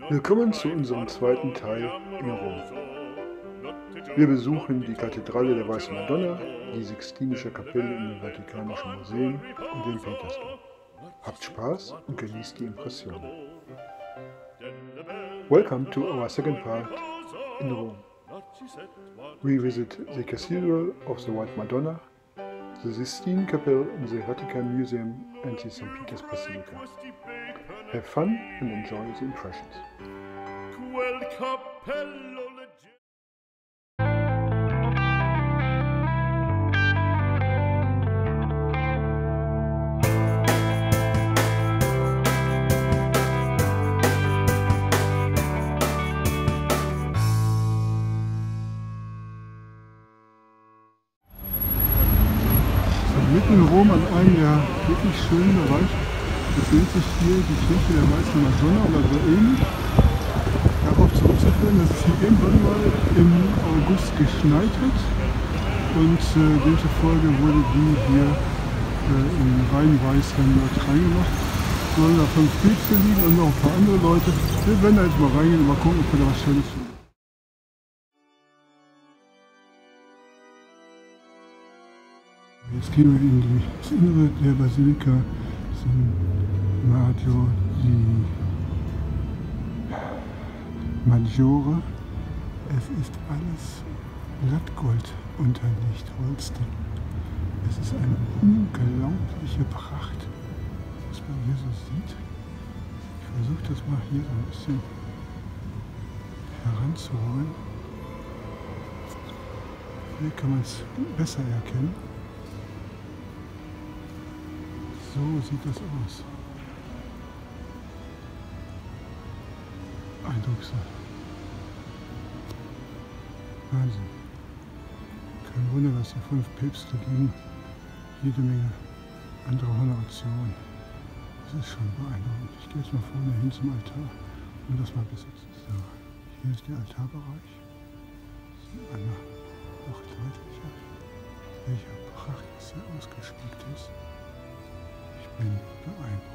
Willkommen zu unserem zweiten Teil in Rom. Wir besuchen die Kathedrale der Weißen Madonna, die Sixtinische Kapelle im Vatikanischen Museum und den Petersdom. Habt Spaß und genießt die Impressionen. Welcome to our second part in Rome. We visit the Cathedral of the White Madonna, the Sistine Chapel in the Vatican Museum and the St. Peter's Basilica. Have fun and enjoy the impressions. Mitten in Rom an einem der wirklich schönen Bereiche befindet sich hier die Kirche der Weißen Madonna oder so ähnlich. Darauf zurückzuführen, dass es hier irgendwann mal im August geschneit hat und demzufolge wurde die hier in Reinweiß dort reingemacht. Sollen da 5 Pilze liegen und noch ein paar andere Leute. Wir werden da jetzt mal reingehen und mal gucken, ob wir da was Schönes finden. Jetzt gehen wir in das Innere der Basilika Maggiore. Es ist alles Blattgold unterlegt, Holsten. Es ist eine unglaubliche Pracht, was man hier so sieht. Ich versuche das mal hier so ein bisschen heranzuholen. Hier kann man es besser erkennen. So sieht das aus. Eindrucksvoll. Wahnsinn. Kein Wunder, dass die 5 Päpste liegen. Jede Menge andere Honorationen. Das ist schon beeindruckend. Ich gehe jetzt mal vorne hin zum Altar, um das mal besser zu sehen. Hier ist der Altarbereich. Einmal noch deutlicher, welcher Pracht es hier ausgeschmückt ist. Ich bin beeindruckt.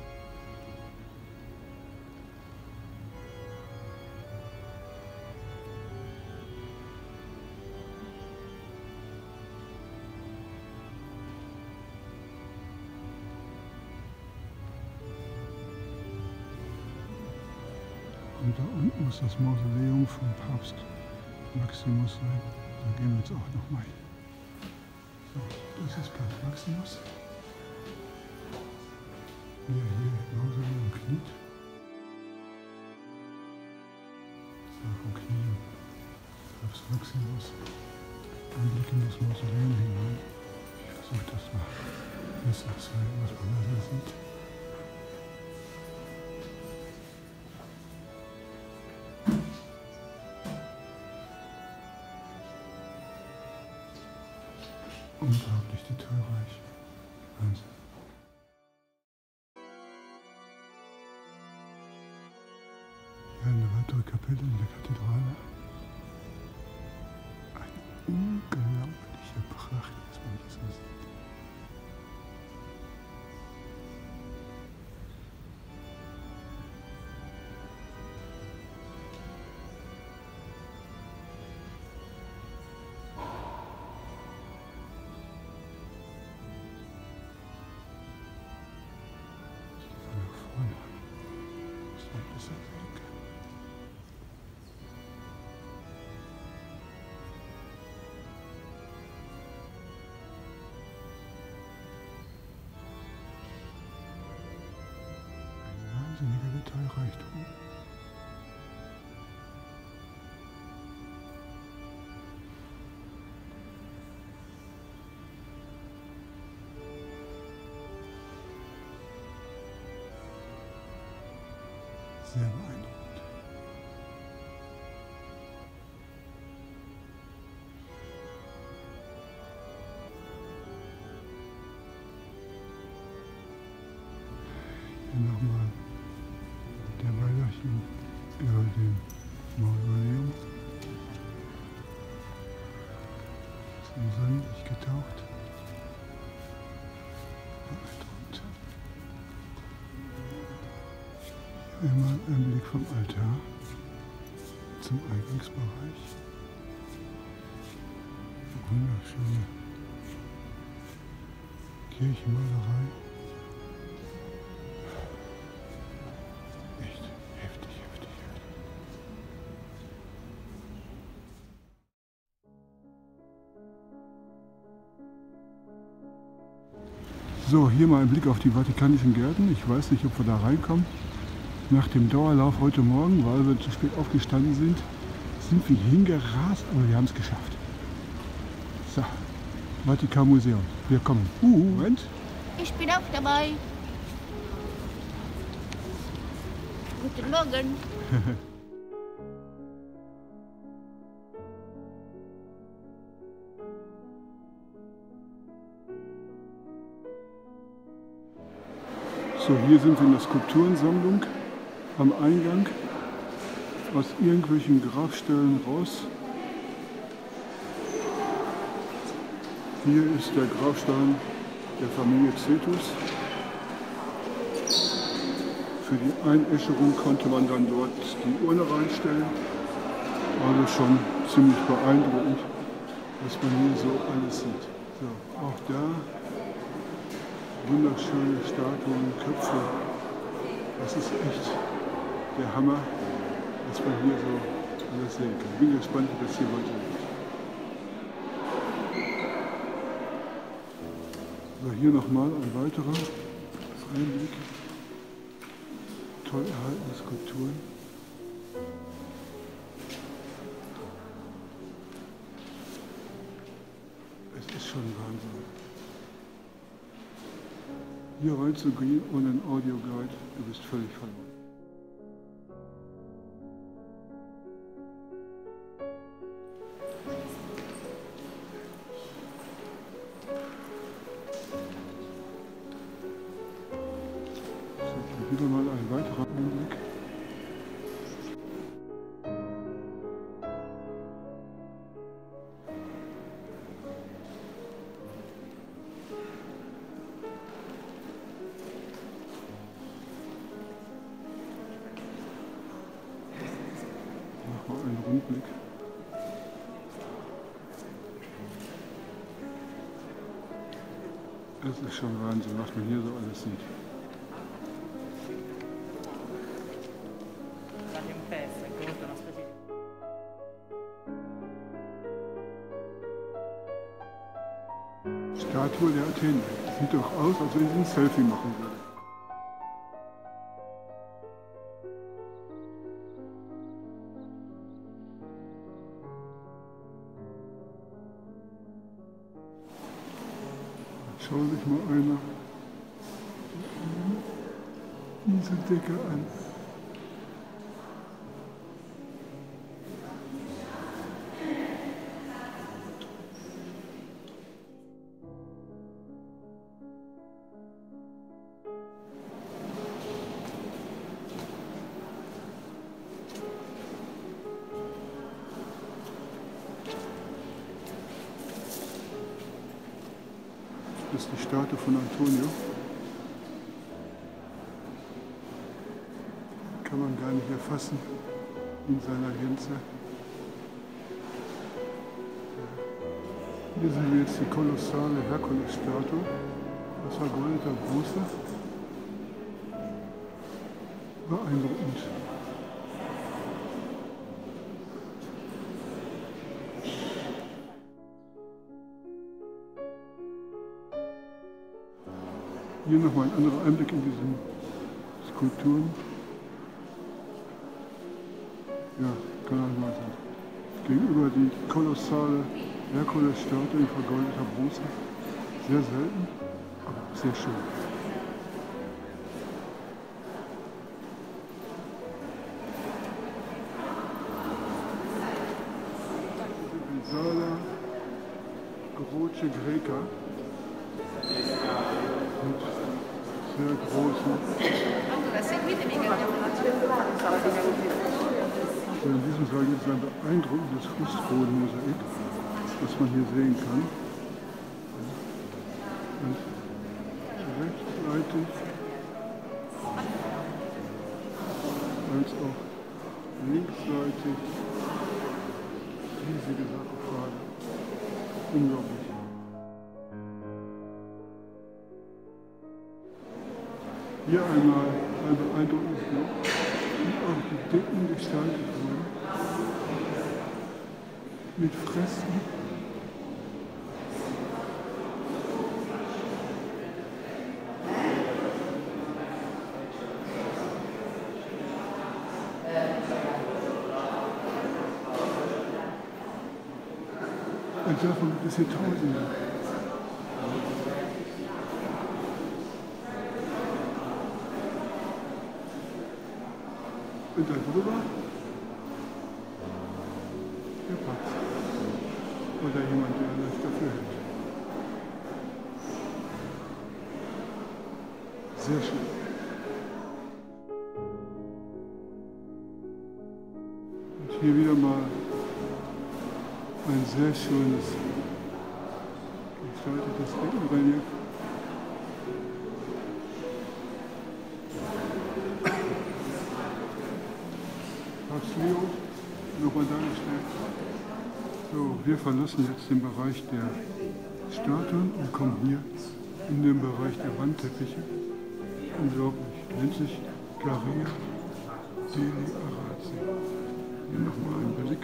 Und da unten muss das Mausoleum vom Papst Maximus sein. Da gehen wir jetzt auch noch mal hin. So, das ist Papst Maximus. Der hier im Mausoleum kniet. So, vom Knien. Papst Maximus. Ein Blick in das Mausoleum hinein. Ich versuche das mal besser zu sehen, was man da so sieht. Unglaublich detailreich. Wahnsinn. Hier eine weitere Kapelle in der Kathedrale. Eine unglaubliche Pracht, was man hier so sieht. Wahnsinniger Detailreichtum. Sehr beeindruckend. Hier nochmal der Baldachin über dem Mausoleum. Ist im Sonnenlicht getaucht. Beeindruckend. Einmal ein Blick vom Altar zum Eingangsbereich. Wunderschöne Kirchenmalerei. Echt heftig, heftig, heftig. So, hier mal ein Blick auf die Vatikanischen Gärten. Ich weiß nicht, ob wir da reinkommen. Nach dem Dauerlauf heute Morgen, weil wir zu spät aufgestanden sind, sind wir hingerast, aber wir haben es geschafft. So, Vatikan-Museum. Wir kommen. Moment. Ich bin auch dabei. Guten Morgen. So, hier sind wir in der Skulpturensammlung am Eingang. Aus irgendwelchen Grabstellen raus. Hier ist der Grabstein der Familie Cetus. Für die Einäscherung konnte man dann dort die Urne reinstellen. Also schon ziemlich beeindruckend, was man hier so alles sieht. So, auch da wunderschöne Statuen, Köpfe. Das ist echt der Hammer, was man hier so alles sehen kann. Bin gespannt, wie das hier weitergeht. So, hier nochmal ein weiterer Einblick. Toll erhaltene Skulpturen. Es ist schon Wahnsinn. Hier reinzugehen ohne einen Audioguide, du bist völlig verloren. So, wieder mal ein weiterer Einblick. Nochmal einen Rundblick. Es ist schon Wahnsinn, was man hier so alles sieht. Statue der Athener. Sieht doch aus, als wenn sie ein Selfie machen würde. Schau sich mal einer diese Decke an. Das ist die Statue von Antonio. Kann man gar nicht erfassen in seiner Gänze. Hier sehen wir jetzt die kolossale Herkules-Statue aus vergoldeter Bronze. Beeindruckend. Hier nochmal ein anderer Einblick in diesen Skulpturen. Ja, kann man mal sagen. Gegenüber die kolossale Herkules-Statue in vergoldeter Bronze. Sehr selten, aber sehr schön. Sala Croce Greca. Mit sehr großen. So, in diesem Saal gibt es ein beeindruckendes Fußbodenmosaik, was man hier sehen kann. Und rechtsseitig kannst auch linksseitig riesige Sachen fahren. Unglaublich. Hier einmal ein beeindruckendes Bild, wie auch die Decken gestaltet wurden. Mit Fresken. Und davon gibt es hier Tausende. Und da drüber der Papst. Oder jemand, der das dafür hält. Sehr schön. Und hier wieder mal ein sehr schönes gestaltetes Deckenrelief. Papst Leo nochmal dargestellt. So, wir verlassen jetzt den Bereich der Statuen und kommen hier in den Bereich der Wandteppiche. Unglaublich, nennt sich Galleria degli Arazzi. Hier nochmal ein Blick.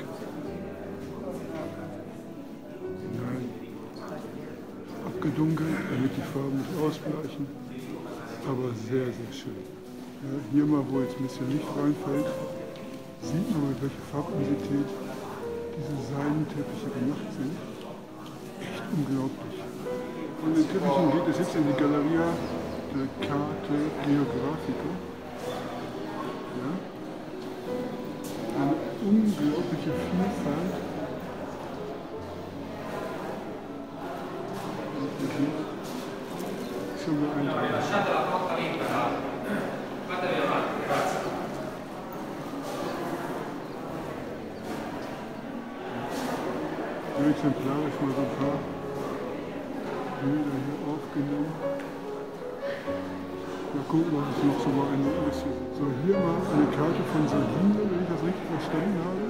Nein, abgedunkelt, damit die Farben nicht ausbleichen, aber sehr, sehr schön. Ja, hier mal, wo jetzt ein bisschen Licht reinfällt, sieht man, mit welcher Farbintensität diese Seidenteppiche gemacht sind. Echt unglaublich. Von den Teppichen geht es jetzt in die Galleria dell'Arte Geografica. Ja? Eine unglaubliche Vielfalt. Schon beeindruckend. Exemplarisch mal so ein paar Bilder hier aufgenommen. Mal gucken, was es noch so beeindruckend ist. So, hier mal eine Karte von Sardinien, wenn ich das richtig verstanden habe.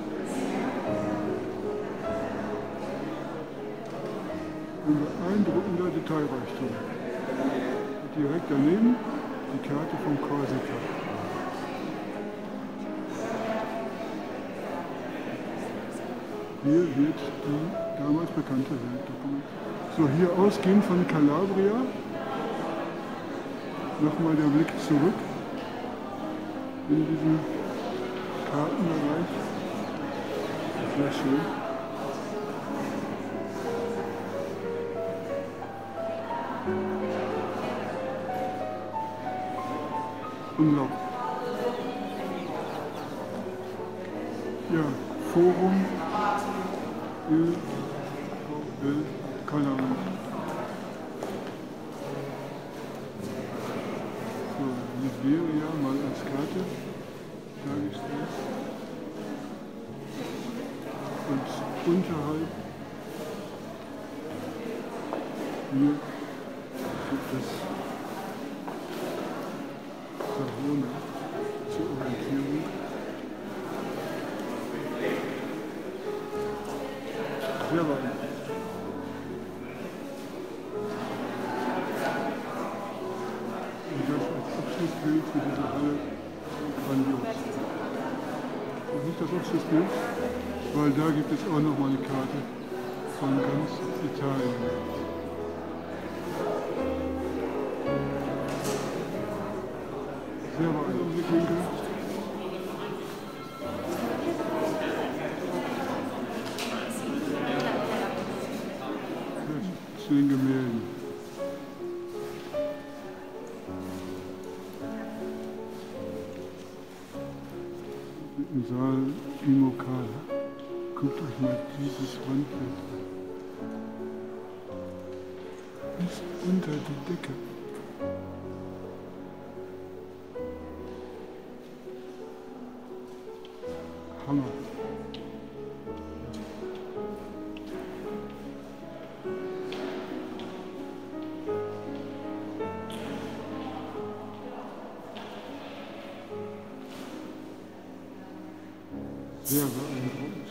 Ein beeindruckender Detailreichtum. Und direkt daneben die Karte von Korsika. Hier wird die damals bekannte Welt dokumentiert. So, hier ausgehend von Calabria. Nochmal der Blick zurück in diesen Kartenbereich. Sehr schön. Unglaublich. Ja, Forum il Colon. So, Liberia mal als Karte dargestellt. Und unterhalb hier gibt es Savona zur Orientierung. Sehr weit. Und das als Abschlussbild für diese Halle grandios. Und nicht das Abschlussbild, weil da gibt es auch nochmal eine Karte von ganz Italien. Sehr beeindruckende Blickwinkel. Zu den Gemälden. Im Saal Immocala. Guckt euch mal dieses Wandbild an. Bis unter die Decke. Hammer. Sehr beeindruckend.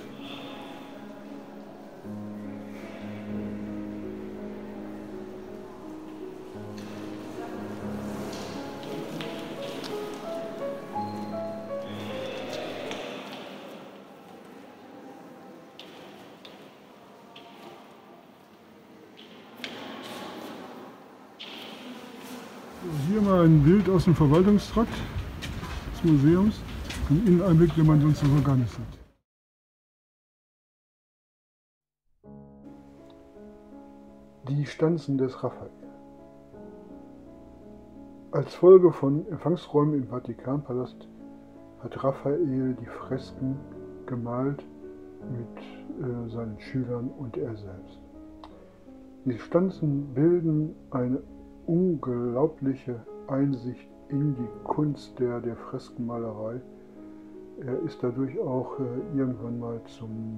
Hier mal ein Bild aus dem Verwaltungstrakt des Museums. Ein Inneneinblick, den man sonst so gar nicht sieht. Die Stanzen des Raphael. Als Folge von Empfangsräumen im Vatikanpalast hat Raphael die Fresken gemalt mit seinen Schülern und er selbst. Die Stanzen bilden eine unglaubliche Einsicht in die Kunst der Freskenmalerei. Er ist dadurch auch irgendwann mal zum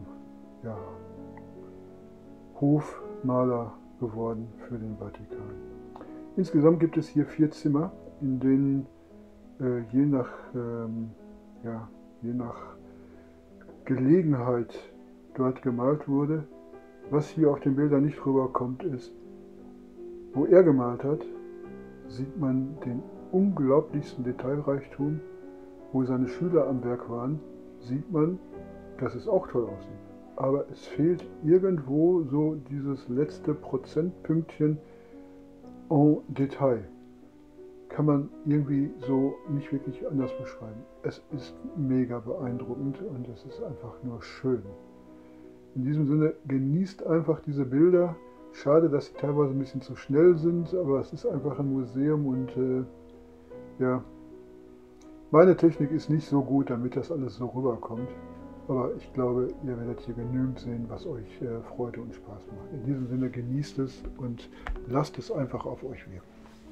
Hofmaler geworden für den Vatikan. Insgesamt gibt es hier 4 Zimmer, in denen je nach Gelegenheit dort gemalt wurde. Was hier auf den Bildern nicht rüberkommt, ist, wo er gemalt hat, sieht man den unglaublichsten Detailreichtum. Wo seine Schüler am Werk waren, sieht man, dass es auch toll aussieht. Aber es fehlt irgendwo so dieses letzte Prozentpünktchen en Detail. Kann man irgendwie so nicht wirklich anders beschreiben. Es ist mega beeindruckend und es ist einfach nur schön. In diesem Sinne, genießt einfach diese Bilder. Schade, dass sie teilweise ein bisschen zu schnell sind, aber es ist einfach ein Museum und meine Technik ist nicht so gut, damit das alles so rüberkommt. Aber ich glaube, ihr werdet hier genügend sehen, was euch Freude und Spaß macht. In diesem Sinne, genießt es und lasst es einfach auf euch wirken.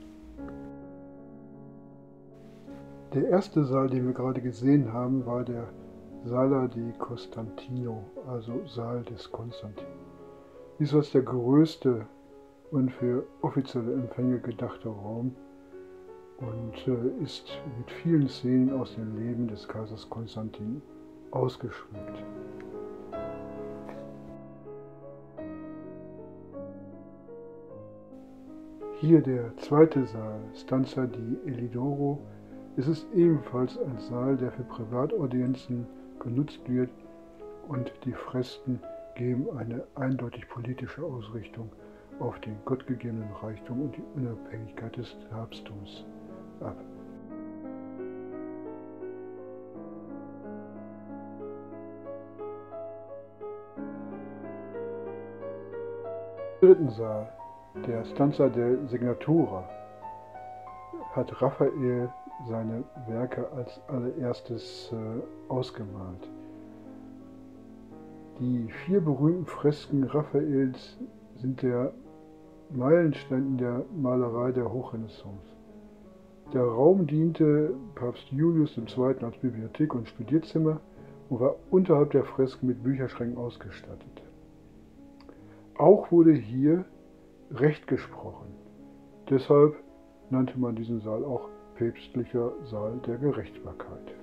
Der erste Saal, den wir gerade gesehen haben, war der Sala di Costantino, also Saal des Konstantin. Dies war der größte und für offizielle Empfänge gedachte Raum und ist mit vielen Szenen aus dem Leben des Kaisers Konstantin ausgeschmückt. Hier der zweite Saal, Stanza di Elidoro. Es ist ebenfalls ein Saal, der für Privataudienzen genutzt wird und die Fresken geben eine eindeutig politische Ausrichtung auf den gottgegebenen Reichtum und die Unabhängigkeit des Papsttums ab. Im dritten Saal, der Stanza del Signatura, hat Raphael seine Werke als allererstes ausgemalt. Die 4 berühmten Fresken Raphaels sind der Meilenstein in der Malerei der Hochrenaissance. Der Raum diente Papst Julius II. Als Bibliothek und Studierzimmer und war unterhalb der Fresken mit Bücherschränken ausgestattet. Auch wurde hier Recht gesprochen. Deshalb nannte man diesen Saal auch päpstlicher Saal der Gerichtsbarkeit.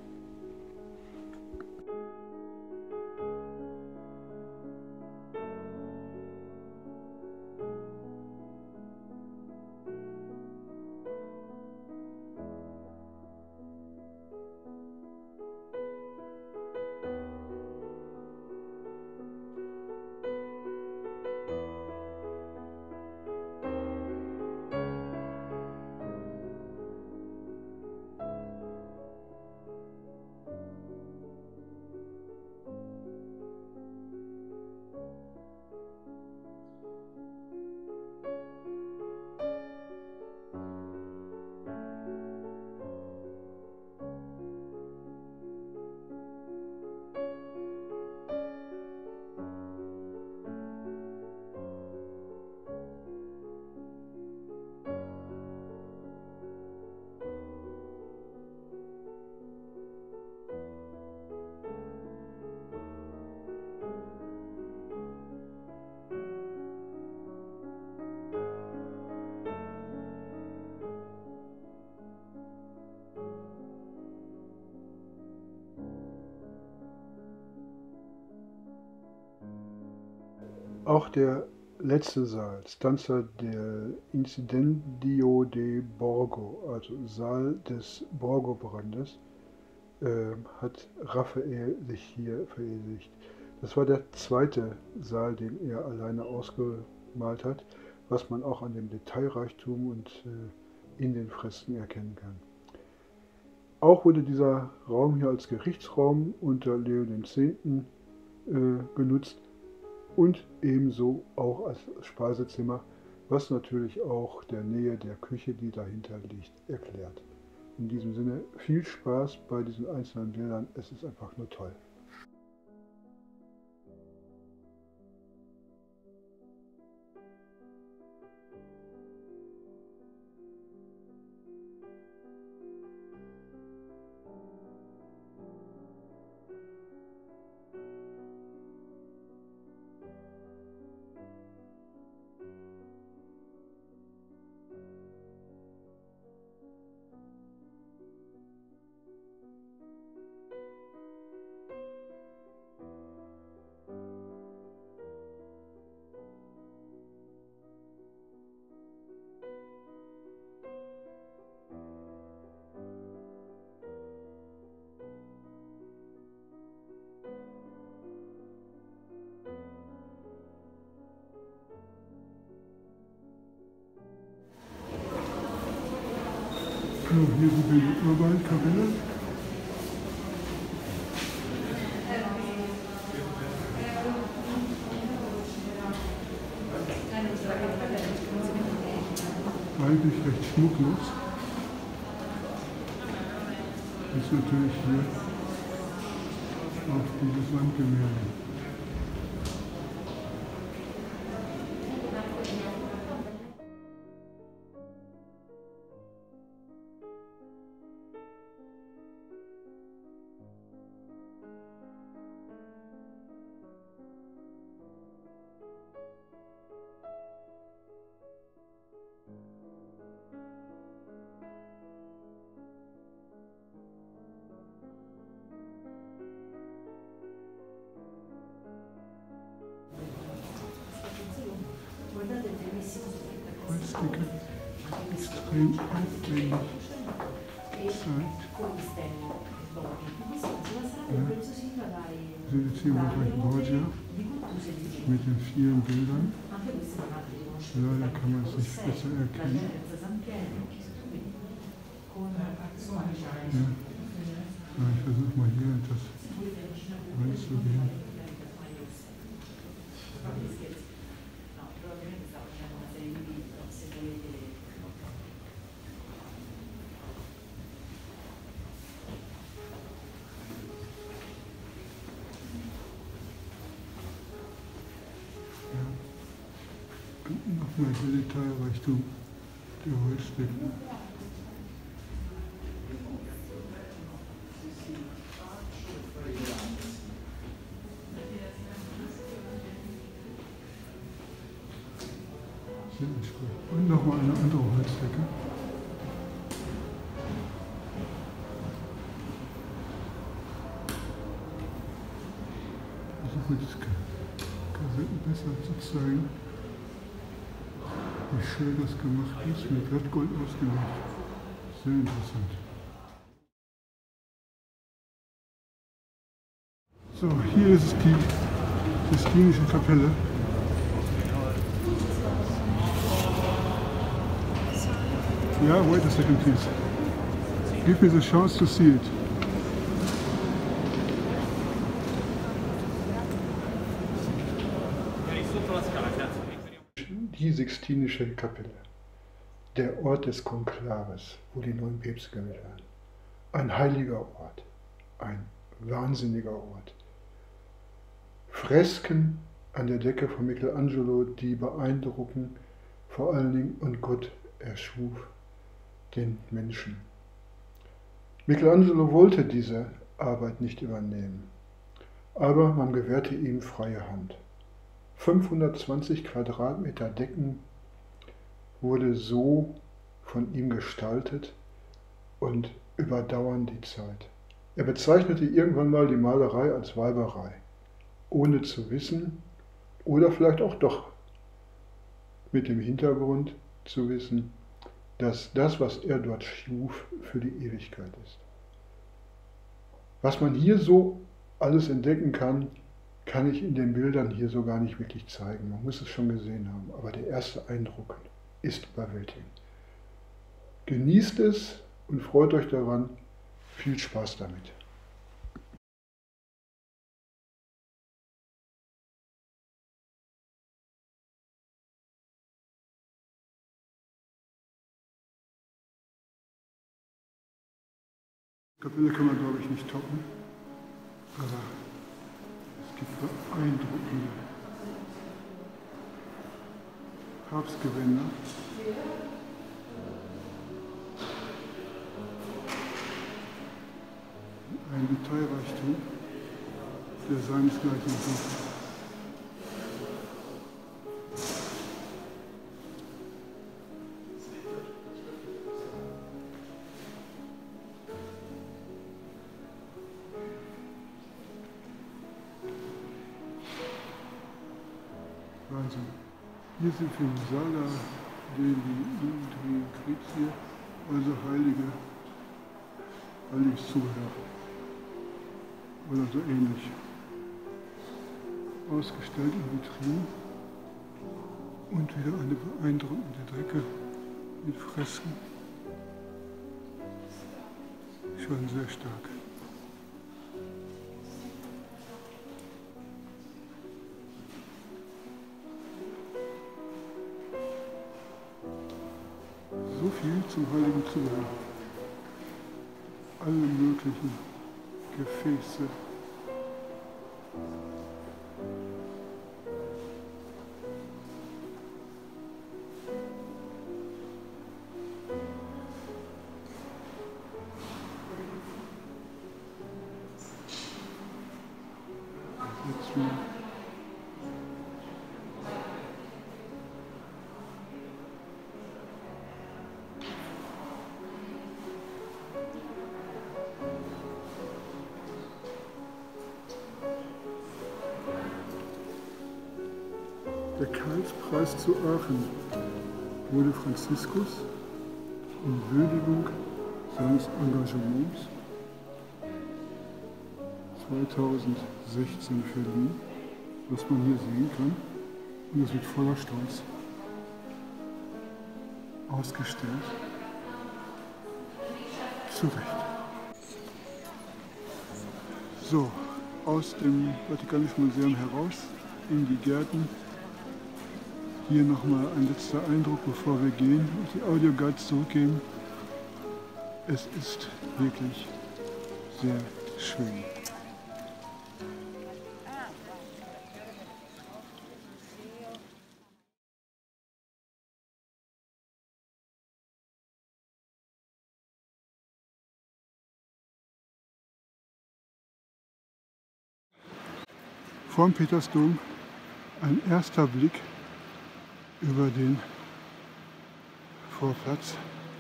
Auch der letzte Saal, Stanza del Incendio de Borgo, also Saal des Borgo-Brandes, hat Raphael sich hier verewigt. Das war der zweite Saal, den er alleine ausgemalt hat, was man auch an dem Detailreichtum und in den Fresken erkennen kann. Auch wurde dieser Raum hier als Gerichtsraum unter Leo X. Genutzt und ebenso auch als Speisezimmer, was natürlich auch der Nähe der Küche, die dahinter liegt, erklärt. In diesem Sinne viel Spaß bei diesen einzelnen Bildern, es ist einfach nur toll. So, hier sind wir die Urban-Kapelle. Eigentlich recht schmucklos. Das ist natürlich hier auf dieses Wandgemälde. Holzdecke, extrem aufwendig gezeigt. Ja. Wir sind jetzt hier bei Borgia mit den vielen Bildern. Leider kann man es nicht besser erkennen. Ja. Ich versuche mal hier etwas reinzugehen. Nochmal der Detailreichtum der Holzdecken. Und nochmal eine andere Holzdecke. Ich versuche jetzt Kassetten besser zu zeigen, wie schön das gemacht ist, mit Blattgold ausgemacht. Sehr interessant. So, hier ist die Sistinische Kapelle. Yeah, wait a second, please. Give me the chance to see it. Die Sixtinische Kapelle, der Ort des Konklaves, wo die 9 Päpste gewählt werden. Ein heiliger Ort, ein wahnsinniger Ort. Fresken an der Decke von Michelangelo, die beeindrucken vor allen Dingen, und Gott erschuf den Menschen. Michelangelo wollte diese Arbeit nicht übernehmen, aber man gewährte ihm freie Hand. 520 Quadratmeter Decken wurde so von ihm gestaltet und überdauern die Zeit. Er bezeichnete irgendwann mal die Malerei als Weiberei, ohne zu wissen Oder vielleicht auch doch mit dem Hintergrund zu wissen, dass das, was er dort schuf, für die Ewigkeit ist. Was man hier so alles entdecken kann, kann ich in den Bildern hier so gar nicht wirklich zeigen. Man muss es schon gesehen haben, aber der erste Eindruck ist überwältigend. Genießt es und freut euch daran. Viel Spaß damit. Die Kapelle kann man, glaube ich, nicht toppen, aber es gibt beeindruckende Papstgewänder. Ein Detailreichtum, der seinesgleichen sucht. Wahnsinn. Hier sind wir im Sala dei Lucrezi, also heiliges Zubehör oder so ähnlich. Ausgestellt in Vitrinen und wieder eine beeindruckende Decke mit Fresken. Schon sehr stark. So viel zum heiligen Zubehör. Alle möglichen Gefäße. Jetzt wieder. Der Karlspreis zu Aachen wurde Franziskus in Würdigung seines Engagements 2016 verliehen, was man hier sehen kann. Und es wird voller Stolz ausgestellt. Zu Recht. So, aus dem Vatikanischen Museum heraus in die Gärten. Hier nochmal ein letzter Eindruck, bevor wir gehen und die Audioguides zurückgeben. Es ist wirklich sehr schön. Vor dem Petersdom ein erster Blick über den Vorplatz.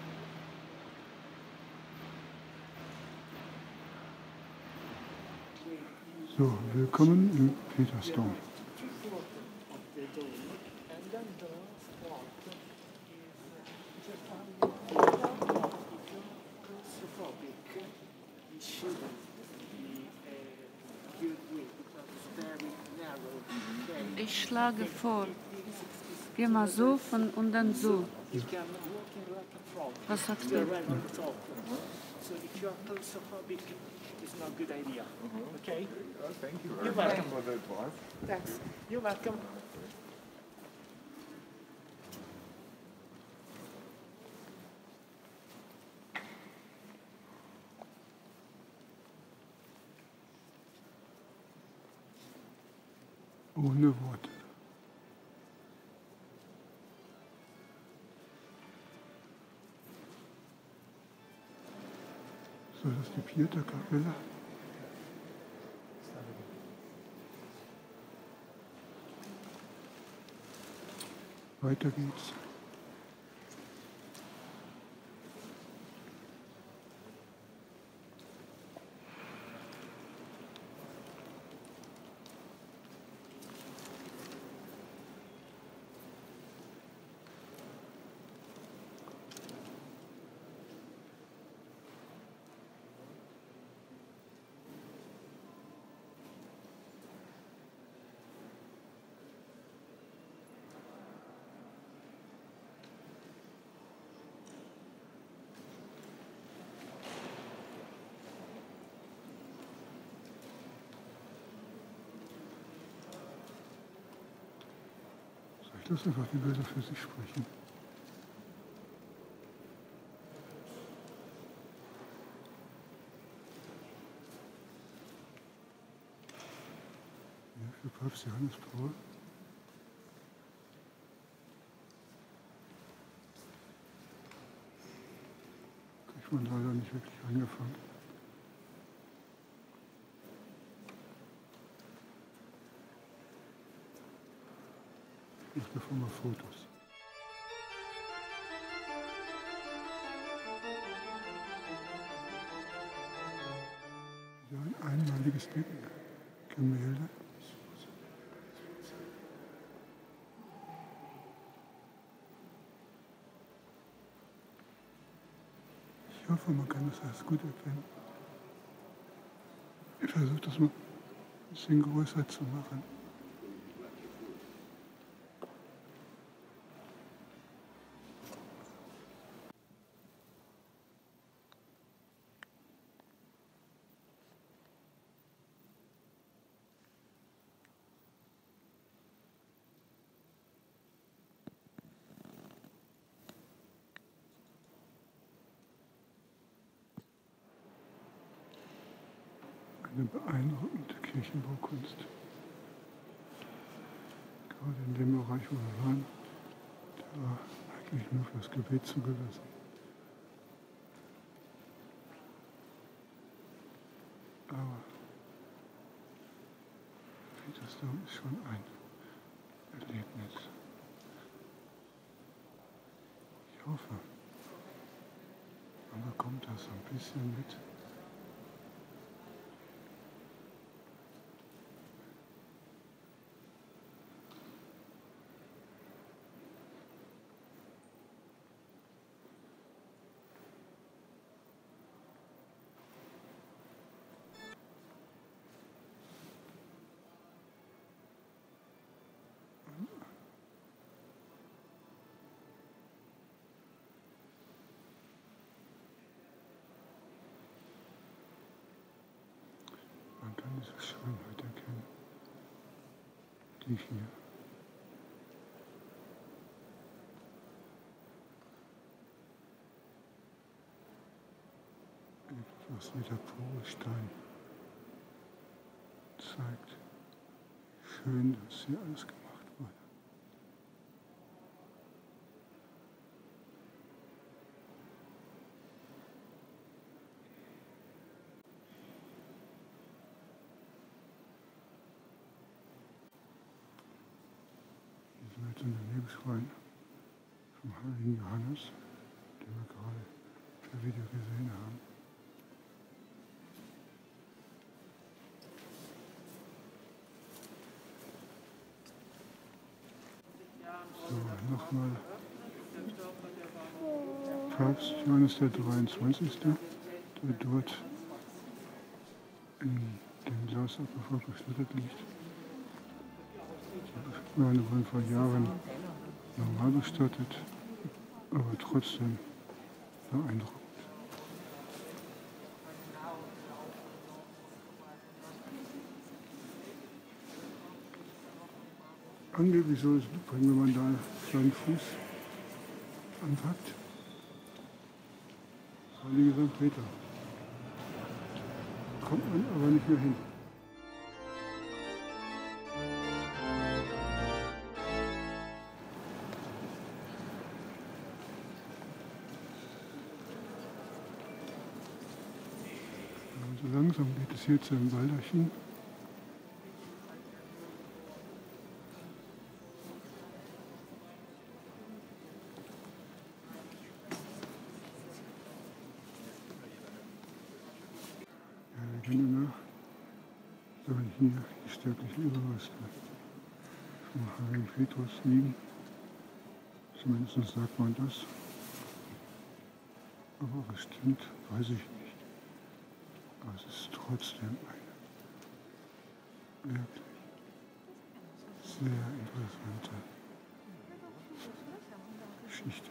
So, willkommen im Petersdom. Ich schlage vor, geh mal so von und dann so. Was sagst du? You're welcome for the advice. Thanks. You're welcome. Ohne Worte. So, das ist die vierte Kapelle. Weiter geht's. dass einfach die Bilder für sich sprechen. Ja, für Papst Johannes Paul. Kriegt man leider nicht wirklich angefangen. Ich mache davon mal Fotos. Ja, ein einmaliges Gemälde. Ich hoffe, man kann das alles gut erkennen. Ich versuche das mal ein bisschen größer zu machen. Eine beeindruckende Kirchenbaukunst. Gerade in dem Bereich, wo wir waren, der war eigentlich nur für das Gebet zugelassen. Aber Petersdom ist schon ein Erlebnis. Ich hoffe, man bekommt das so ein bisschen mit. Man kann diese Schönheit erkennen, die hier etwas wie der pure Stein zeigt, wie schön das hier alles gemacht wurde. Hier sind wir jetzt in der Lebensschrein vom heiligen Johannes, den wir gerade per Video gesehen haben. So, nochmal Papst Johannes der 23., der dort in dem Glassarkophag bestattet liegt. Die Gemeinde wurden vor Jahren normal bestattet, aber trotzdem beeindruckend. Angeblich soll es bringen, wenn man da seinen Fuß anpackt. Heilige St. Peter. Kommt man aber nicht mehr hin. Und so langsam geht es hier zu einem Walderchen. Der Legende nach sollen hier die sterblichen Überreste vom heiligen Petrus liegen. Zumindest sagt man das. Aber was stimmt, weiß ich nicht. Aber es ist trotzdem eine wirklich sehr interessante Geschichte.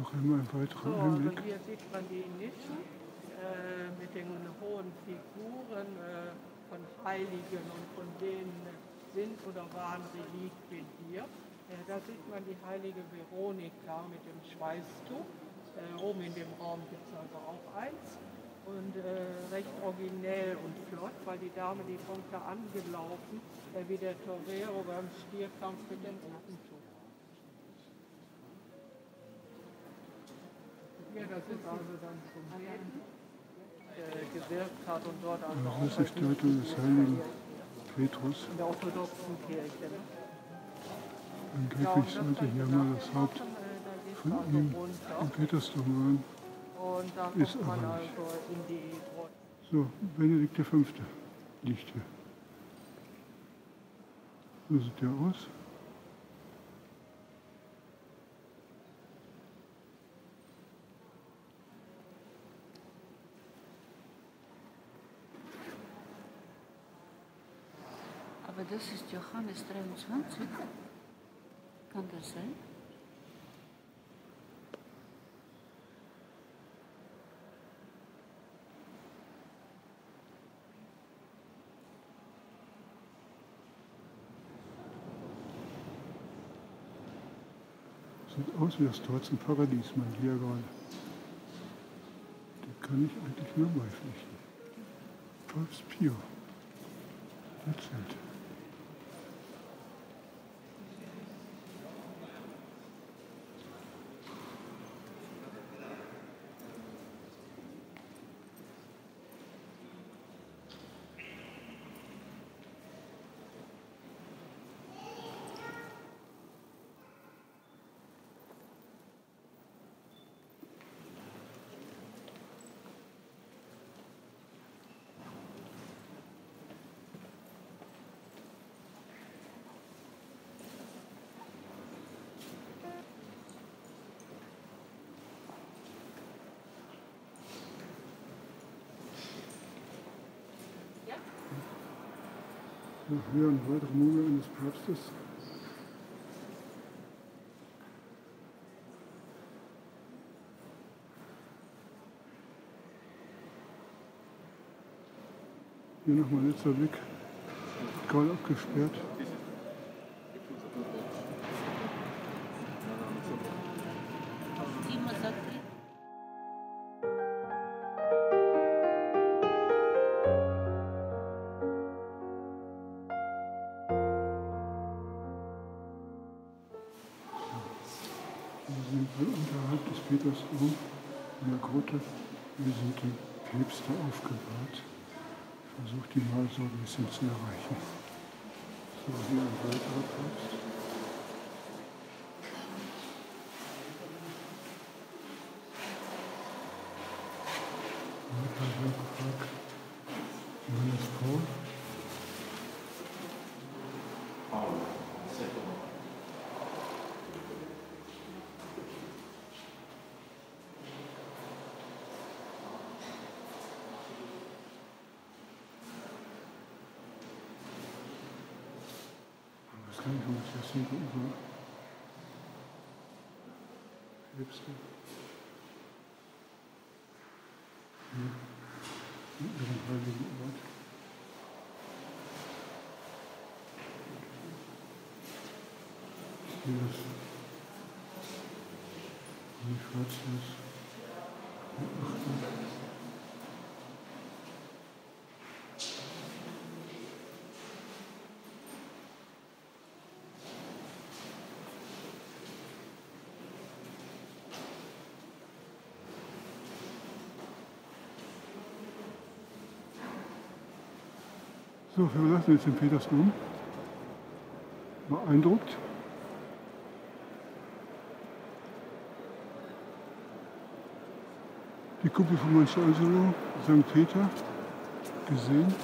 Noch einmal ein weiterer So, also Einblick. hier sieht man die Nischen mit den hohen Figuren von Heiligen und von denen sind oder waren Reliquien hier. Da sieht man die heilige Veronika mit dem Schweißtuch. Oben in dem Raum gibt es also auch eins. Und recht originell und flott, weil die Dame, die kommt da angelaufen, wie der Torero beim Stierkampf mit dem Gruppentuch. Ja, das ist also dann zum Beten gewirkt hat und dort also auch Das ist die Statue des heiligen Petrus. in der orthodoxen Kirche. Ne? Angeblich sollte hier mal das Haupt von ihm im Petersdom sein. Und da Ist kommt man aber nicht. also in die Grotte. So, Benedikt V. liegt hier. So sieht der aus. Aber das ist Johannes 23. Kann das sein? Sieht aus wie das Tor zum Paradies, mein Diagramm. Den kann ich eigentlich nur beipflichten. Papst Pio. Erzählt. Ja, hier ein weiterer Mumie eines Papstes. Hier nochmal letzter Blick. Gerade abgesperrt. Дима, закрыть. Wir sind unterhalb des Petersdom in der Grotte. Hier sind die Päpste aufgebahrt. Ich versuche die mal so ein bisschen zu erreichen. So, hier ein weiterer Papst. Weiter Sarkophag. Johannes Paul. Was kann ich noch das hier über Päpste? Hier in ihrem heiligen Ort. Hier ist Bonifatius der Achte. So, wir verlassen jetzt den Petersdom. Beeindruckt. Die Kuppel von Michelangelo, St. Peter, gesehen.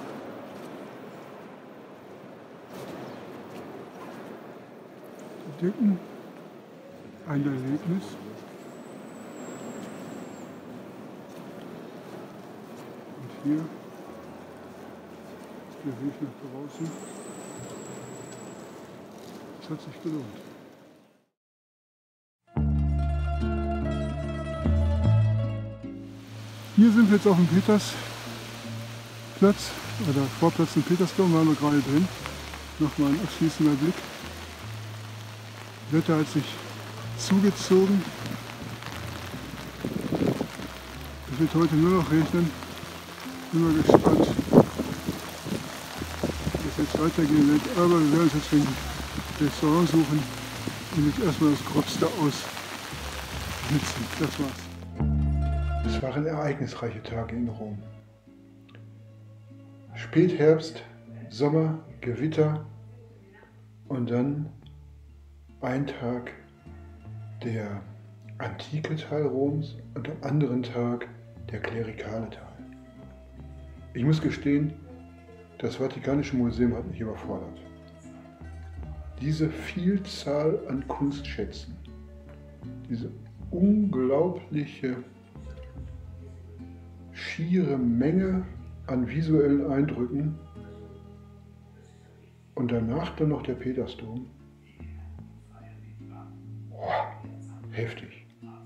Die Decken, ein Erlebnis. Und hier der Weg nach draußen. Es hat sich gelohnt. sind wir jetzt auf dem Petersplatz oder Vorplatz im Petersdom, waren wir gerade drin. Nochmal ein abschließender Blick. Das Wetter hat sich zugezogen. Es wird heute nur noch regnen. Bin mal gespannt, wie es jetzt weitergehen wird. Aber wir werden uns jetzt ein Restaurant suchen und jetzt erstmal das Gröbste ausnutzen. Das war's. Es waren ereignisreiche Tage in Rom. Spätherbst, Sommer, Gewitter und dann ein Tag der antike Teil Roms und am anderen Tag der klerikale Teil. Ich muss gestehen, das Vatikanische Museum hat mich überfordert. Diese Vielzahl an Kunstschätzen, diese unglaubliche schiere Menge an visuellen Eindrücken und danach dann noch der Petersdom. Boah, heftig.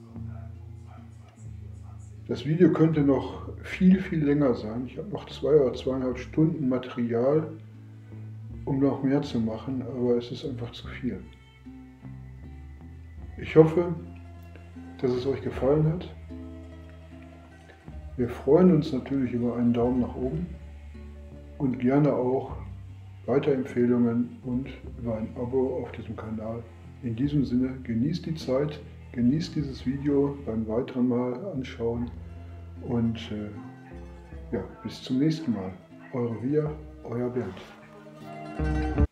Das Video könnte noch viel länger sein. Ich habe noch 2 oder 2,5 Stunden Material, um noch mehr zu machen, aber es ist einfach zu viel. Ich hoffe, dass es euch gefallen hat. Wir freuen uns natürlich über einen Daumen nach oben und gerne auch Weiterempfehlungen und über ein Abo auf diesem Kanal. In diesem Sinne, genießt die Zeit, genießt dieses Video beim weiteren Mal anschauen und ja, bis zum nächsten Mal. Eure Via, euer Bernd.